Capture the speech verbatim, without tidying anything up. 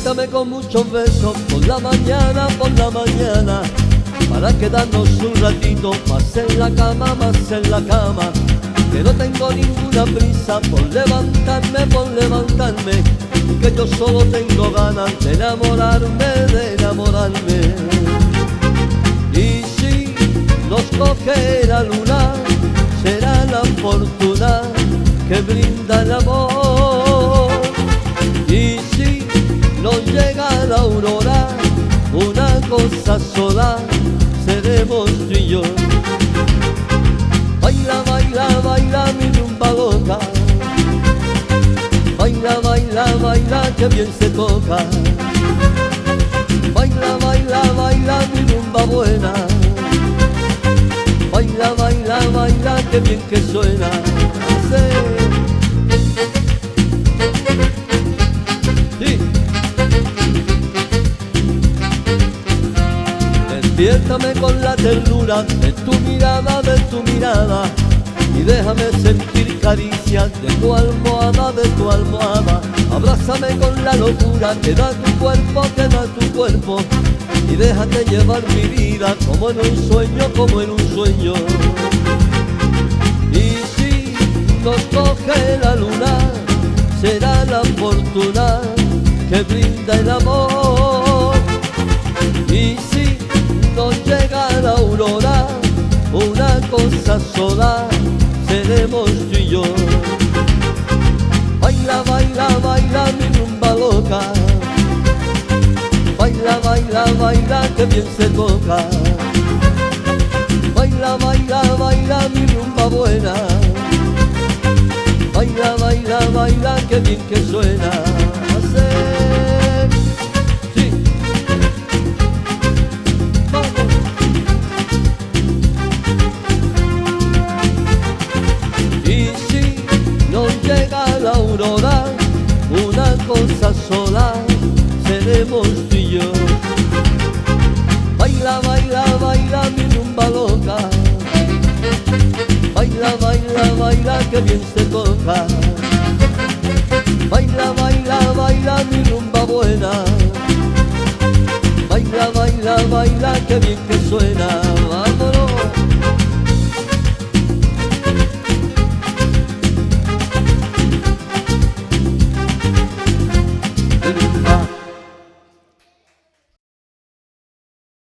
Despiértame con muchos besos por la mañana, por la mañana, para quedarnos un ratito más en la cama, más en la cama. Que no tengo ninguna prisa por levantarme, por levantarme, que yo solo tengo ganas de enamorarme, de enamorarme. Y si nos coge la luna, será la fortuna que brinda el amor. Y si nos llega la aurora, una cosa sola seremos tú y yo. Baila, baila, baila mi rumba loca, baila, baila, baila que bien se toca. Baila, baila, baila mi rumba buena, baila, baila, baila que bien que suena. Sí. Despiértame con la ternura de tu mirada, de tu mirada, y déjame sentir caricias de tu almohada, de tu almohada. Abrázame con la locura que da tu cuerpo, que da tu cuerpo, y déjate llevar mi vida como en un sueño, como en un sueño. Y si nos coge la luna, será la fortuna que brinda el amor. Y si nos llega la aurora, una cosa sola seremos tú y yo. Baila, baila, baila mi rumba loca, baila, baila, baila que bien se toca. Baila, baila, baila mi rumba buena, baila, baila, baila que bien que suena. La aurora, una cosa sola seremos tú y yo. Baila, baila, baila mi rumba loca, baila, baila, baila que bien se toca. Baila, baila, baila mi rumba buena, baila, baila, baila que bien que suena.